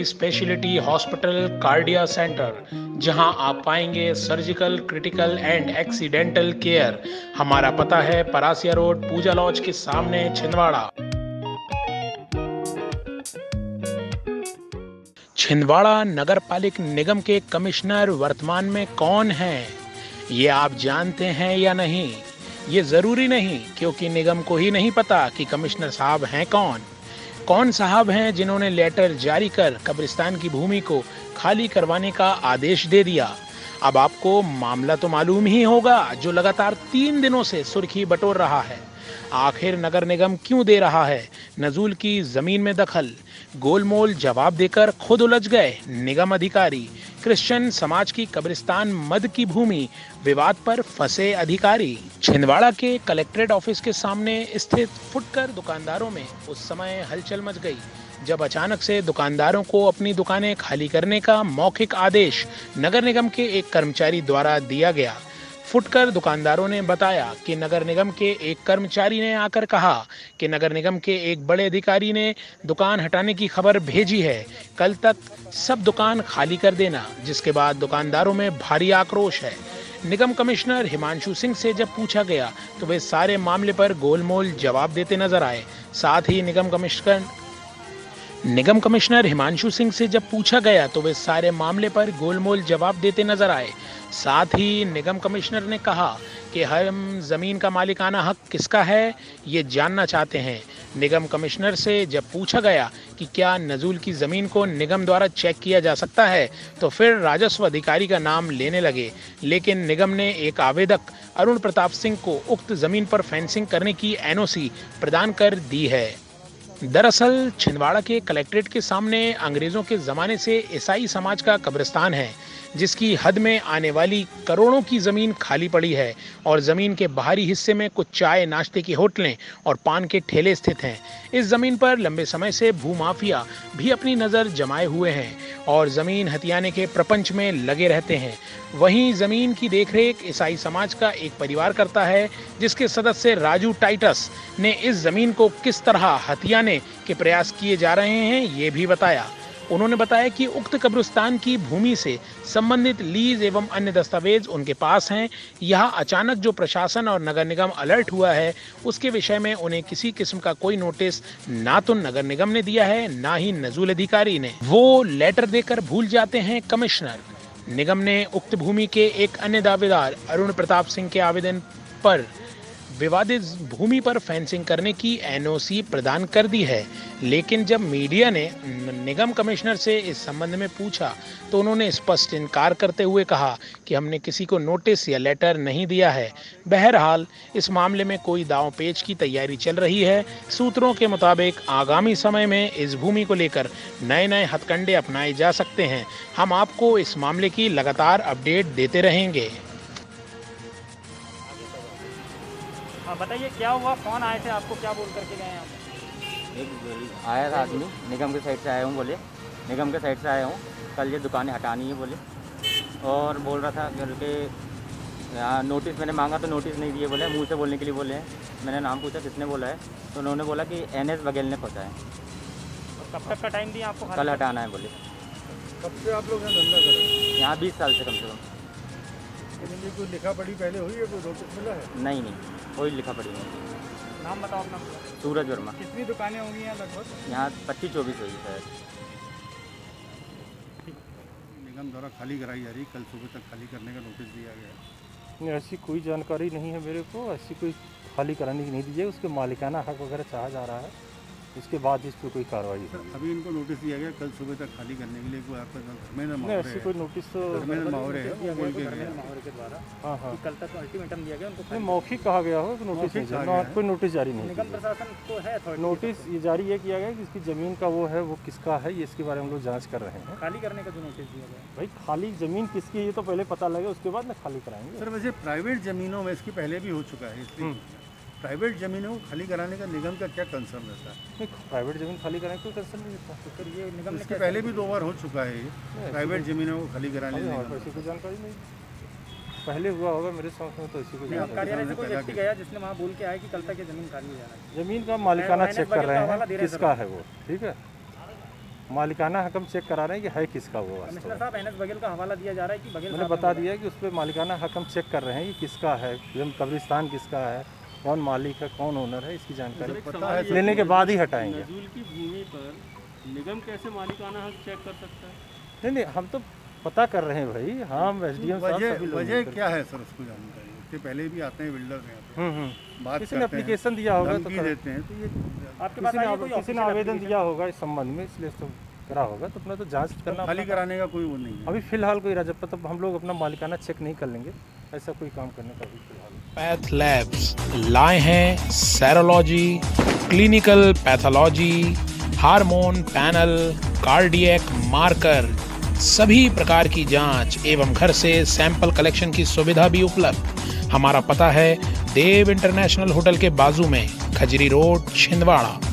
Speciality hospital cardia centre, जहां आप पाएंगे surgical, critical and accidental care. हमारा पता है परासिया रोड, पूजा लॉज के सामने, छिंदवाड़ा। छिंदवाड़ा नगर पालिक निगम के कमिश्नर वर्तमान में कौन हैं, ये आप जानते हैं या नहीं? ये जरूरी नहीं, क्योंकि निगम को ही नहीं पता कि कमिश्नर साहब हैं कौन। कौन साहब हैं जिन्होंने लेटर जारी कर कब्रिस्तान की भूमि को खाली करवाने का आदेश दे दिया? अब आपको मामला तो मालूम ही होगा, जो लगातार 3 दिनों से सुर्खी बटोर रहा है। आखिर नगर निगम क्यों दे रहा है नजूल की जमीन में दखल? गोलमोल जवाब देकर खुद उलझ गए निगम अधिकारी। क्रिश्चियन समाज की कब्रिस्तान मद की भूमि विवाद पर फंसे अधिकारी। छिंदवाड़ा के कलेक्ट्रेट ऑफिस के सामने स्थित फुटकर दुकानदारों में उस समय हलचल मच गई, जब अचानक से दुकानदारों को अपनी दुकानें खाली करने का मौखिक आदेश नगर निगम के एक कर्मचारी द्वारा दिया गया। फुटकर दुकानदारों ने बताया कि नगर निगम के एक कर्मचारी ने आकर कहा कि नगर निगम के एक बड़े अधिकारी ने दुकान हटाने की खबर भेजी है, कल तक सब दुकान खाली कर देना। जिसके बाद दुकानदारों में भारी आक्रोश है। निगम कमिश्नर हिमांशु सिंह से जब पूछा गया तो वे सारे मामले पर गोलमोल जवाब देते नजर आए। साथ ही निगम कमिश्नर हिमांशु सिंह से जब पूछा गया तो वे सारे मामले पर गोलमोल जवाब देते नजर आए। साथ ही निगम कमिश्नर ने कहा कि हम जमीन का मालिकाना हक किसका है, ये जानना चाहते हैं। निगम कमिश्नर से जब पूछा गया कि क्या नजूल की जमीन को निगम द्वारा चेक किया जा सकता है, तो फिर राजस्व अधिकारी का नाम लेने लगे। लेकिन निगम ने एक आवेदक अरुण प्रताप सिंह को उक्त जमीन पर फेंसिंग करने की एनओसी प्रदान कर दी है। दरअसल छिंदवाड़ा के कलेक्ट्रेट के सामने अंग्रेजों के जमाने से ईसाई समाज का कब्रिस्तान है, जिसकी हद में आने वाली करोड़ों की जमीन खाली पड़ी है और जमीन के बाहरी हिस्से में कुछ चाय नाश्ते की होटलें और पान के ठेले स्थित हैं। इस जमीन पर लंबे समय से भूमाफिया भी अपनी नजर जमाए हुए हैं और जमीन हथियाने के प्रपंच में लगे रहते हैं। वहीं जमीन की देखरेख ईसाई समाज का एक परिवार करता है, जिसके सदस्य राजू टाइटस ने इस जमीन को किस तरह हथियाने के प्रयास किए जा रहे हैं, ये भी बताया। उन्होंने बताया कि उक्त कब्रिस्तान की भूमि से संबंधित लीज एवं अन्य दस्तावेज उनके पास हैं। यहाँ अचानक जो प्रशासन और नगर निगम अलर्ट हुआ है, उसके विषय में उन्हें किसी किस्म का कोई नोटिस ना तो नगर निगम ने दिया है, ना ही नजूल अधिकारी ने। वो लेटर देकर भूल जाते हैं कमिश्नर। निगम ने उक्त भूमि के एक अन्य दावेदार अरुण प्रताप सिंह के आवेदन पर विवादित भूमि पर फेंसिंग करने की एनओसी प्रदान कर दी है। लेकिन जब मीडिया ने निगम कमिश्नर से इस संबंध में पूछा तो उन्होंने स्पष्ट इनकार करते हुए कहा कि हमने किसी को नोटिस या लेटर नहीं दिया है। बहरहाल इस मामले में कोई दांव पेच की तैयारी चल रही है। सूत्रों के मुताबिक आगामी समय में इस भूमि को लेकर नए नए हथकंडे अपनाए जा सकते हैं। हम आपको इस मामले की लगातार अपडेट देते रहेंगे। हाँ बताइए, क्या हुआ? कौन आए थे आपको, क्या बोल करके गए आप? एक आया था आदमी, निगम के साइड से आया हूँ बोले, निगम के साइड से आया हूँ, कल ये दुकानें हटानी है बोले, और बोल रहा था कि यहाँ नोटिस मैंने मांगा तो नोटिस नहीं दिए बोले, मुंह से बोलने के लिए बोले हैं। मैंने नाम पूछा किसने बोला है, तो उन्होंने बोला कि NS बघेल ने खोता है। कब तक का टाइम दिया आपको? कल हटाना है बोले। कब से आप लोग यहाँ धंधा कर रहे हैं? यहाँ 20 साल से कम से कम। लेकिन कोई लिखा पढ़ी पहले हुई है, कोई नोटिस मिला है? नहीं, कोई लिखा पड़ी नहीं। नाम बताओ अपना। सूरज वर्मा। कितनी दुकानें होंगी यहाँ लगभग? यहाँ 25-24 होगी शायद। निगम द्वारा खाली कराई जा रही, कल सुबह तक खाली करने का नोटिस दिया गया है। नहीं, ऐसी कोई जानकारी नहीं है मेरे को। ऐसी कोई खाली कराने की नहीं दी जाए, उसके मालिकाना हक वगैरह चाहा जा रहा है, उसके बाद इस पर कोई कार्रवाई होगी। अभी इनको नोटिस दिया गया कल सुबह तक खाली करने के लिए। कोई आपका धर्मेंद्र नहीं, ऐसी कोई नोटिस तो माहौर है वो बोल के गया। माहौर के द्वारा हाँ, कल तक अल्टीमेटम दिया गया उनको। नहीं, मौखिक कहा गया हो, नोटिस नहीं जारी, कोई नोटिस जारी नहीं। निगम प्रशासन को है अथॉरिटी। नोटिस ये जारी ये किया गया कि इसकी ज़मीन का वो है, वो किसका है, ये इसके बारे में हम लोग जाँच कर रहे हैं। खाली करने का जो नोटिस दिया गया भाई खाली ज़मीन किसकी है ये तो पहले पता लगे, उसके बाद ना खाली कराएंगे। सर वैसे प्राइवेट ज़मीनों में इसकी पहले भी हो चुका है, इसलिए प्राइवेट ज़मीनों को खाली कराने का निगम का क्या कंसर्न रहता है? नहीं, प्राइवेट ज़मीन खाली कराने कोई कंसर्न नहीं रहता। तो फिर ये निगम ने इसके पहले भी 2 बार हो चुका है प्राइवेट ज़मीनों को खाली कराने हमारे पास ऐसी कोई जानकारी नहीं। पहले हुआ होगा मेरे समझ में, तो ऐसी कोई जानकारी। कार्यालय से कोई व्यक्ति गया जिसने वहाँ बोल के आया कि कल तक ये जमीन खाली हो जाना चाहिए। ज़मीन का मालिकाना चेक कर रहे हैं, किसका है वो, ठीक है। मालिकाना हक हम चेक करा रहे हैं कि है किसका वो वास्तव कमिश्नर में। साहब एनएस बघेल का हवाला दिया जा रहा है कि बघेल मैंने साहब ने बता बोला दिया कि उस पर मालिकाना हक हम चेक कर रहे हैं कि किसका है, हम कब्रिस्तान किसका है, कौन मालिक है, कौन ओनर है, इसकी जानकारी पता है लेने के बाद ही हटाएंगे। नजूल की भूमि पर निगम कैसे मालिकाना हक चेक कर सकता है? नहीं हम तो पता कर रहे हैं भाई, हम एसडीएम साहब सभी लोग वजह मिलकर- क्या है सर, उसको जानकारी उसके पहले भी आते हैं बिल्डर यहाँ पे बात किसी ने करते हैं, एप्लीकेशन दिया होगा तो धमकी देते हैं, तो ये आपके पास किसी ने आई है कोई किसी ने ऑफिशियल आवेदन एप्लीकेशन? दिया होगा इस संबंध में, इसलिए तो करा होगा, तो अपना तो जांच करना खाली अपना- कराने का कोई वो नहीं है। अभी फिलहाल कोई जब तक हम लोग अपना मालिकाना चेक नहीं कर लेंगे, ऐसा कोई काम करने का अभी फिलहाल पैथ लैब्स लाए हैं serology, clinical pathology, hormone panel, cardiac marker, सभी प्रकार की जांच एवं घर से सैंपल कलेक्शन की सुविधा भी उपलब्ध। हमारा पता है देव इंटरनेशनल होटल के बाजू में, खजरी रोड, छिंदवाड़ा।